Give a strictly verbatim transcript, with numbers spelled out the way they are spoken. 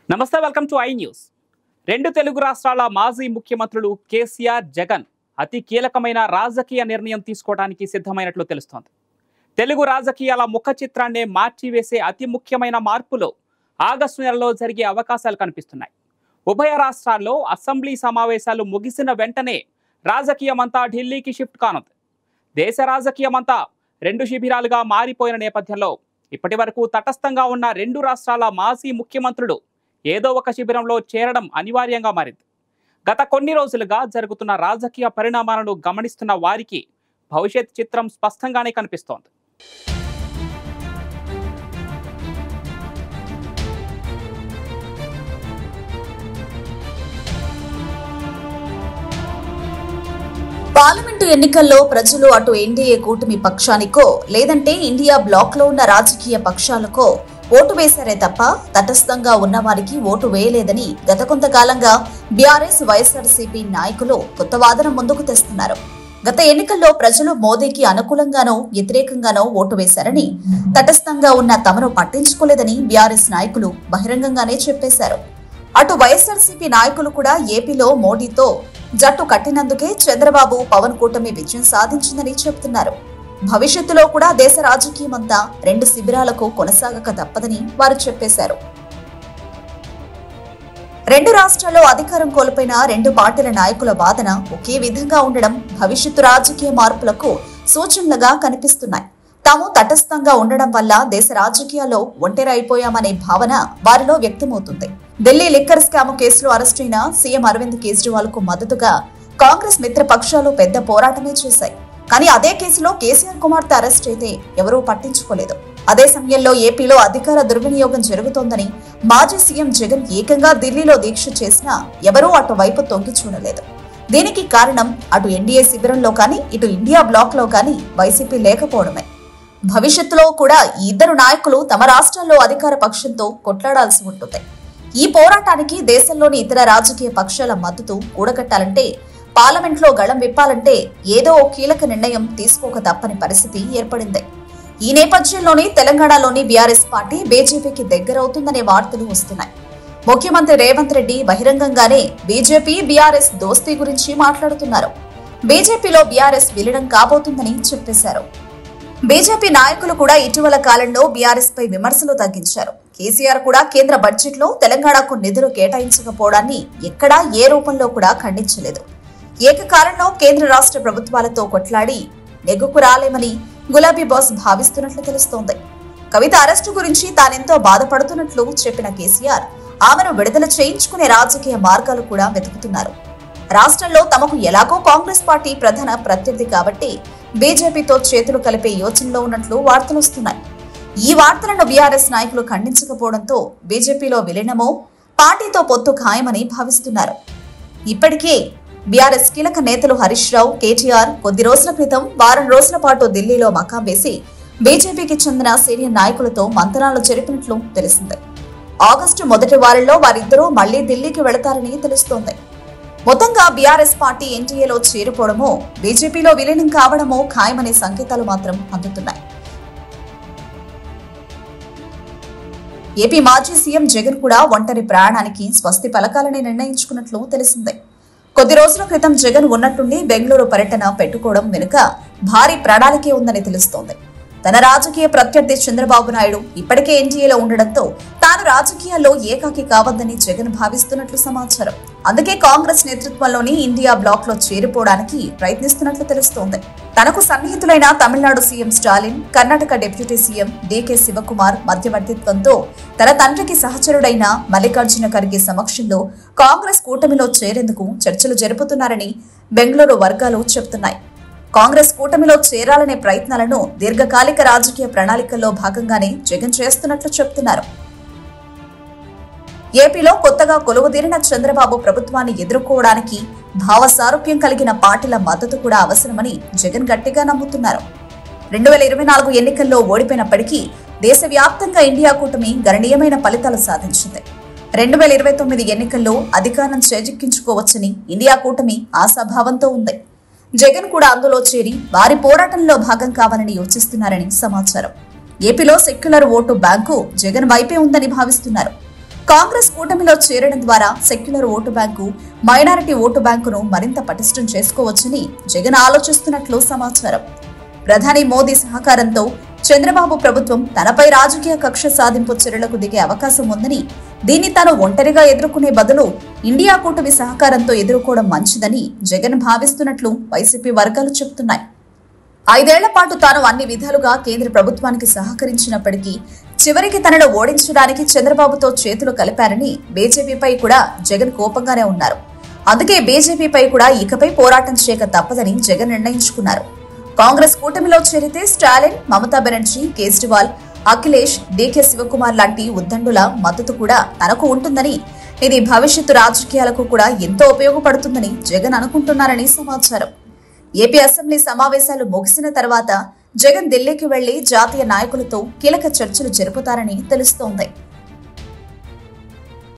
నమస్తే, welcome to I news. రెండు తెలుగు రాష్ట్రాల మాజీ ముఖ్యమంత్రులు కేసీఆర్, జగన్ అతి కీలకమైన రాజకీయ నిర్ణయం తీసుకోవడానికి సిద్ధమైనట్లు తెలుస్తోంది. తెలుగు రాజకీయాల ముఖ చిత్రాన్నే మార్చివేసే అతి ముఖ్యమైన మార్పులు ఆగస్టు నెలలో జరిగే అవకాశాలు కనిపిస్తున్నాయి. ఉభయ రాష్ట్రాల్లో అసెంబ్లీ సమావేశాలు ముగిసిన వెంటనే రాజకీయమంతా ఢిల్లీకి షిఫ్ట్ కానుంది. దేశ రాజకీయమంతా రెండు శిబిరాలుగా మారిపోయిన నేపథ్యంలో ఇప్పటి వరకు తటస్థంగా ఉన్న రెండు రాష్ట్రాల మాజీ ముఖ్యమంత్రులు ఏదో ఒక శిబిరంలో చేరడం అనివార్యంగా మారింది. గత కొన్ని రోజులుగా జరుగుతున్న రాజకీయ పరిణామాలను గమనిస్తున్న వారికి భవిష్యత్ చిత్రం స్పష్టంగానే కనిపిస్తోంది. పార్లమెంటు ఎన్నికల్లో ప్రజలు అటు ఎన్డీఏ కూటమి పక్షానికో లేదంటే ఇండియా బ్లాక్ లో ఉన్న రాజకీయ పక్షాలకో ఓటు వేశారే తప్ప తటస్థంగా ఉన్న వారికి ఓటు వేయలేదని గత కొంతకాలంగా బీఆర్ఎస్, వైఎస్ఆర్సీపీ నాయకులు కొత్త వాదన ముందుకు తెస్తున్నారు. గత ఎన్నికల్లో ప్రజలు మోదీకి అనుకూలంగానో వ్యతిరేకంగానో ఓటు వేశారని, తటస్థంగా ఉన్న తమను పట్టించుకోలేదని బీఆర్ఎస్ నాయకులు బహిరంగంగానే చెప్పేశారు. అటు వైఎస్ఆర్సీపీ నాయకులు కూడా ఏపీలో మోడీతో జట్టు కట్టినందుకే చంద్రబాబు, పవన్ కూటమి విజయం సాధించిందని చెబుతున్నారు. భవిష్యత్తులో కూడా దేశ రాజకీయమంతా రెండు శిబిరాలకు కొనసాగక తప్పదని వారు చెప్పేశారు. రెండు రాష్ట్రాల్లో అధికారం కోల్పోయిన రెండు పార్టీల నాయకుల వాదన ఒకే విధంగా ఉండడం భవిష్యత్తు రాజకీయ మార్పులకు సూచనలుగా కనిపిస్తున్నాయి. తాము తటస్థంగా ఉండడం వల్ల దేశ రాజకీయాల్లో ఒంటరి అయిపోయామనే భావన వారిలో వ్యక్తమవుతుంది. ఢిల్లీ లిక్కర్ స్కామ్ కేసులో అరెస్టైన సీఎం అరవింద్ కేజ్రీవాల్ కు మద్దతుగా కాంగ్రెస్ మిత్రపక్షాలు పెద్ద పోరాటమే చేశాయి. కానీ అదే కేసులో కేసీఆర్ కుమార్తె అరెస్ట్ అయితే ఎవరూ పట్టించుకోలేదు. అదే సమయంలో ఏపీలో అధికార దుర్వినియోగం జరుగుతోందని మాజీ సీఎం జగన్ ఏకంగా ఢిల్లీలో దీక్ష చేసినా ఎవరూ అటువైపు తొంగి చూడలేదు. దీనికి కారణం అటు ఎన్డీఏ శిబిరంలో కానీ ఇటు ఇండియా బ్లాక్ లో కానీ వైసీపీ లేకపోవడమే. భవిష్యత్తులో కూడా ఈ ఇద్దరు నాయకులు తమ రాష్ట్రాల్లో అధికార పక్షంతో కొట్లాడాల్సి ఉంటుంది. ఈ పోరాటానికి దేశంలోని ఇతర రాజకీయ పక్షాల మద్దతు కూడగట్టాలంటే, పార్లమెంట్ లో గళం విప్పాలంటే ఏదో ఓ కీలక నిర్ణయం తీసుకోక తప్పని పరిస్థితి ఏర్పడింది. ఈ నేపథ్యంలోనే తెలంగాణలోని బీఆర్ఎస్ పార్టీ బీజేపీకి దగ్గరవుతుందనే వార్తలు వస్తున్నాయి. ముఖ్యమంత్రి రేవంత్ రెడ్డి బహిరంగంగానే బీజేపీ, బీఆర్ఎస్ దోస్తీ గురించి మాట్లాడుతున్నారు. బీజేపీలో బీఆర్ఎస్ విలీనం కాబోతుందని చెప్పేశారు. బీజేపీ నాయకులు కూడా ఇటీవల కాలంలో బీఆర్ఎస్ పై విమర్శలు తగ్గించారు. కేసీఆర్ కూడా కేంద్ర బడ్జెట్ లో తెలంగాణకు నిధులు కేటాయించకపోవడాన్ని ఎక్కడా ఏ రూపంలో కూడా ఖండించలేదు. ఏకకాలంలో కేంద్ర రాష్ట్ర ప్రభుత్వాలతో కొట్లాడి నెగ్గుకు రాలేమని గులాబీ బాస్ భావిస్తున్నట్లు తెలుస్తోంది. కవిత అరెస్టు గురించి తానెంతో బాధపడుతున్నట్లు చెప్పిన కేసీఆర్ ఆమెను విడుదల చేయించుకునే రాజకీయ మార్గాలు కూడా వెతుకుతున్నారు. రాష్ట్రంలో తమకు ఎలాగో కాంగ్రెస్ పార్టీ ప్రధాన ప్రత్యర్థి కాబట్టి బీజేపీతో చేతులు కలిపే యోచనలో ఉన్నట్లు వార్తలొస్తున్నాయి. ఈ వార్తలను బీఆర్ఎస్ నాయకులు ఖండించకపోవడంతో బీజేపీలో విలీనమో పార్టీతో పొత్తు ఖాయమని భావిస్తున్నారు. ఇప్పటికే బీఆర్ఎస్ కీలక నేతలు హరీష్ రావు, కేటీఆర్ కొద్ది రోజుల క్రితం వారం రోజుల పాటు ఢిల్లీలో మకాం వేసి బీజేపీకి చెందిన సీనియర్ నాయకులతో మంతనాలు జరిపినట్లు తెలిసింది. ఆగస్టు మొదటి వారంలో వారిద్దరూ మళ్లీ ఢిల్లీకి వెళతారని తెలుస్తోంది. మొత్తంగా బీఆర్ఎస్ పార్టీ ఎన్టీఏలో చేరిపోవడమో బీజేపీలో విలీనం కావడమో ఖాయమనే సంకేతాలు మాత్రం అందుతున్నాయి. ఏపీ మాజీ సీఎం జగన్ కూడా ఒంటరి ప్రయాణానికి స్వస్తి పలకాలని నిర్ణయించుకున్నట్లు తెలిసిందే. కొద్ది రోజుల క్రితం జగన్ ఉన్నట్టుండి బెంగళూరు పర్యటన పెట్టుకోవడం వెనుక భారీ ప్రణాళికే ఉందని తెలుస్తోంది. తన రాజకీయ ప్రత్యర్థి చంద్రబాబు నాయుడు ఇప్పటికే ఎన్డీఏలో ఉండడంతో తాను రాజకీయాల్లో ఏకాకి కావద్దని జగన్ భావిస్తున్నట్లు సమాచారం. అందుకే కాంగ్రెస్ నేతృత్వంలోని ఇండియా బ్లాక్ లో చేరిపోవడానికి ప్రయత్నిస్తున్నట్లు తెలుస్తోంది. తనకు సన్నిహితులైన Tamil Nadu CM Stalin, Karnataka deputy CM D K Shivakumar మధ్యవర్తిత్వంతో తన తండ్రికి సహచరుడైన మల్లికార్జున ఖర్గే సమక్షంలో కాంగ్రెస్ కూటమిలో చేరేందుకు చర్చలు జరుపుతున్నారని బెంగళూరు వర్గాలు చెబుతున్నాయి. కాంగ్రెస్ కూటమిలో చేరాలనే ప్రయత్నాలను దీర్ఘకాలిక రాజకీయ ప్రణాళికల్లో భాగంగానే జగన్ చేస్తున్నట్లు చెబుతున్నారు. ఏపీలో కొత్తగా కొలువుదీరిన చంద్రబాబు ప్రభుత్వాన్ని ఎదుర్కోవడానికి భావ సారూప్యం కలిగిన పార్టీల మద్దతు కూడా అవసరమని జగన్ గట్టిగా నమ్ముతున్నారు. రెండు వేల ఇరవై నాలుగు ఎన్నికల్లో ఓడిపోయినప్పటికీ దేశవ్యాప్తంగా ఇండియా కూటమి గణనీయమైన ఫలితాలు సాధించింది. రెండు వేల ఇరవై తొమ్మిది ఎన్నికల్లో అధికారం చేజిక్కించుకోవచ్చని ఇండియా కూటమి ఆశాభావంతో ఉంది. జగన్ కూడా అందులో చేరి వారి పోరాటంలో భాగం కావాలని యోచిస్తున్నారని సమాచారం. ఏపీలో సెక్యులర్ ఓటు బ్యాంకు జగన్ వైపే ఉందని భావిస్తున్నారు. కాంగ్రెస్ కూటమిలో చేరడం ద్వారా secular vote bank, minority vote బ్యాంకును మరింత పటిష్టం చేసుకోవచ్చని జగన్ ఆలోచిస్తున్నట్లు సమాచారం. ప్రధాని మోదీ సహకారంతో చంద్రబాబు ప్రభుత్వం తనపై రాజకీయ కక్ష సాధింపు చర్యలకు దిగే అవకాశం ఉందని, దీన్ని తాను ఒంటరిగా ఎదుర్కొనే బదులు ఇండియా కూటమి సహకారంతో ఎదుర్కోవడం మంచిదని జగన్ భావిస్తున్నట్లు వైసీపీ వర్గాలు చెబుతున్నాయి. ఐదేళ్ల పాటు తాను అన్ని విధాలుగా కేంద్ర ప్రభుత్వానికి సహకరించినప్పటికీ చివరికి తనను ఓడించడానికి చంద్రబాబుతో చేతులు కలిపారని బీజేపీపై కూడా జగన్ కోపంగానే ఉన్నారు. అందుకే బీజేపీపై కూడా ఇకపై పోరాటం చేయక తప్పదని జగన్ నిర్ణయించుకున్నారు. కాంగ్రెస్ కూటమిలో చేరితే స్టాలిన్, మమతా బెనర్జీ, కేజ్రీవాల్, అఖిలేష్, డీకే శివకుమార్ లాంటి ఉద్దండుల మద్దతు కూడా తనకు ఉంటుందని, ఇది భవిష్యత్తు రాజకీయాలకు కూడా ఎంతో ఉపయోగపడుతుందని జగన్ అనుకుంటున్నారని సమాచారం. ఏపీ అసెంబ్లీ సమావేశాలు ముగిసిన తర్వాత జగన్ ఢిల్లీకి వెళ్లి జాతీయ నాయకులతో కీలక చర్చలు జరుపుతారని తెలుస్తోంది.